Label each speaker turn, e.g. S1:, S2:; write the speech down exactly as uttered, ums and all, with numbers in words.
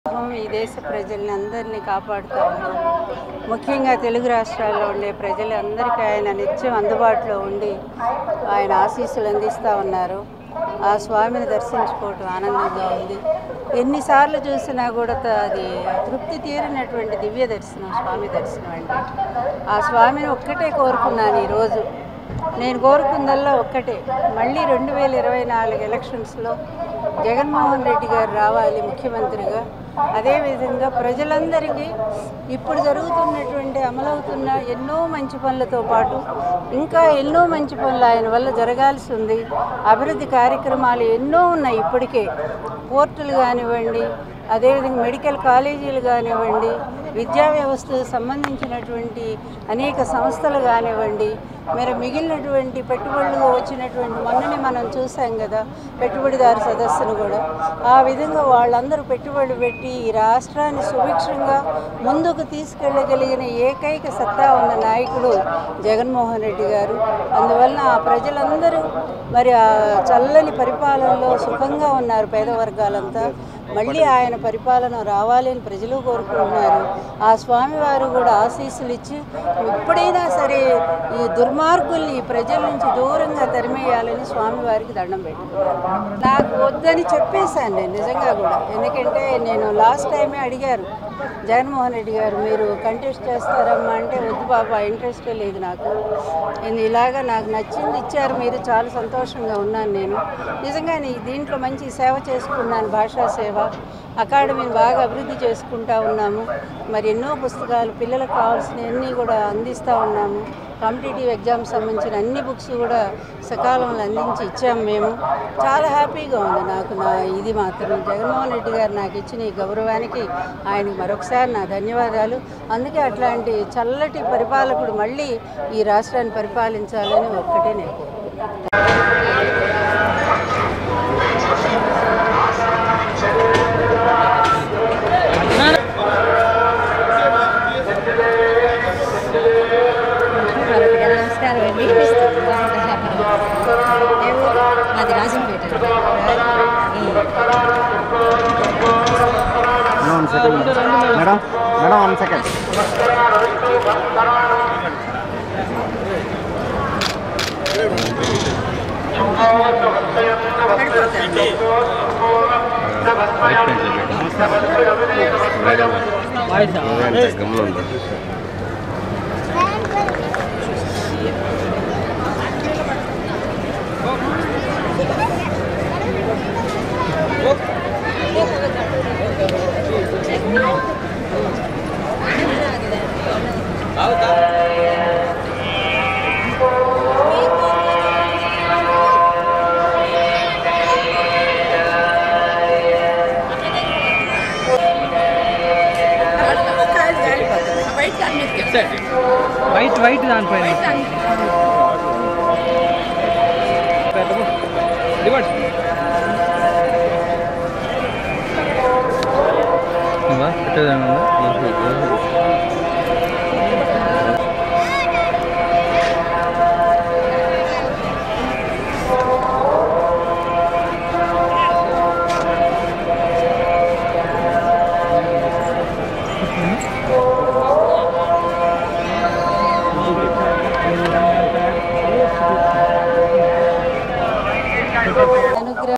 S1: ఈ దేశ ప్రజల్ని అందరినీ కాపాడుతూ ఉన్నారు. ముఖ్యంగా తెలుగు రాష్ట్రాల్లో ఉండే ప్రజలందరికీ ఆయన నిత్యం అందుబాటులో ఉండి ఆయన ఆశీస్సులు అందిస్తూ ఉన్నారు. ఆ స్వామిని దర్శించుకోవటం ఆనందంగా ఉంది. ఎన్నిసార్లు చూసినా కూడా అది తృప్తి తీరినటువంటి దివ్య దర్శనం, స్వామి దర్శనం అంటే. ఆ స్వామిని ఒక్కటే కోరుకున్నాను ఈరోజు. నేను కోరుకుందల్లా ఒక్కటే, మళ్ళీ రెండు వేల ఇరవై నాలుగు ఎలక్షన్స్లో జగన్మోహన్ రెడ్డి గారు రావాలి ముఖ్యమంత్రిగా. అదేవిధంగా ప్రజలందరికీ ఇప్పుడు జరుగుతున్నటువంటి అమలవుతున్న ఎన్నో మంచి పనులతో పాటు ఇంకా ఎన్నో మంచి పనులు ఆయన వల్ల జరగాల్సి ఉంది. అభివృద్ధి కార్యక్రమాలు ఎన్నో ఉన్నాయి ఇప్పటికే. పోర్టులు కానివ్వండి, అదేవిధంగా మెడికల్ కాలేజీలు కానివ్వండి, విద్యా వ్యవస్థకు సంబంధించినటువంటి అనేక సంస్థలు కానివ్వండి, మరి మిగిలినటువంటి పెట్టుబడులు వచ్చినటువంటి మొన్ననే మనం చూసాం కదా పెట్టుబడిదారు సదస్సును కూడా. ఆ విధంగా వాళ్ళందరూ పెట్టుబడి పెట్టి ఈ రాష్ట్రాన్ని సుభిక్షంగా ముందుకు తీసుకెళ్ళగలిగిన ఏకైక సత్తా ఉన్న నాయకుడు జగన్మోహన్ రెడ్డి గారు. అందువల్ల ఆ ప్రజలందరూ మరి ఆ చల్లని పరిపాలనలో సుఖంగా ఉన్నారు. పేద వర్గాలంతా మళ్ళీ ఆయన పరిపాలన రావాలని ప్రజలు కోరుకుంటున్నారు. ఆ స్వామివారు కూడా ఆశీస్సులు ఇచ్చి ఎప్పుడైనా సరే ఈ దుర్మార్గుల్ని ప్రజల నుంచి దూరంగా తరిమేయాలని స్వామివారికి దండం పెట్టుకున్నాను. నాకు వద్దని చెప్పేశాను నేను నిజంగా కూడా. ఎందుకంటే నేను లాస్ట్ టైమే అడిగారు జగన్మోహన్ రెడ్డి గారు, మీరు కంటెస్ట్ చేస్తారమ్మా అంటే, వద్దు బాబా ఇంట్రెస్టే లేదు నాకు, ఇలాగా నాకు నచ్చింది ఇచ్చారు మీరు, చాలా సంతోషంగా ఉన్నాను నేను. నిజంగానే దీంట్లో మంచి సేవ చేసుకున్నాను, భాషా సేవ అకాడమీని బాగా అభివృద్ధి చేసుకుంటూ ఉన్నాము. మరి ఎన్నో పుస్తకాలు పిల్లలకు కావాల్సినవన్నీ కూడా అందిస్తూ ఉన్నాము. కాంపిటేటివ్ ఎగ్జామ్స్ సంబంధించిన అన్ని బుక్స్ కూడా సకాలంలో అందించి ఇచ్చాము మేము. చాలా హ్యాపీగా ఉంది నాకు. నా ఇది మాత్రం జగన్మోహన్ రెడ్డి గారు నాకు ఇచ్చిన ఈ గౌరవానికి ఆయనకి మరొకసారి నా ధన్యవాదాలు. అందుకే అట్లాంటి చల్లటి పరిపాలకుడు మళ్ళీ ఈ రాష్ట్రాన్ని పరిపాలించాలని ఒక్కటే నేను
S2: అది Rajampet.
S3: Madam madam one second.
S4: White white దానిపైన పెట్టేదాన్ని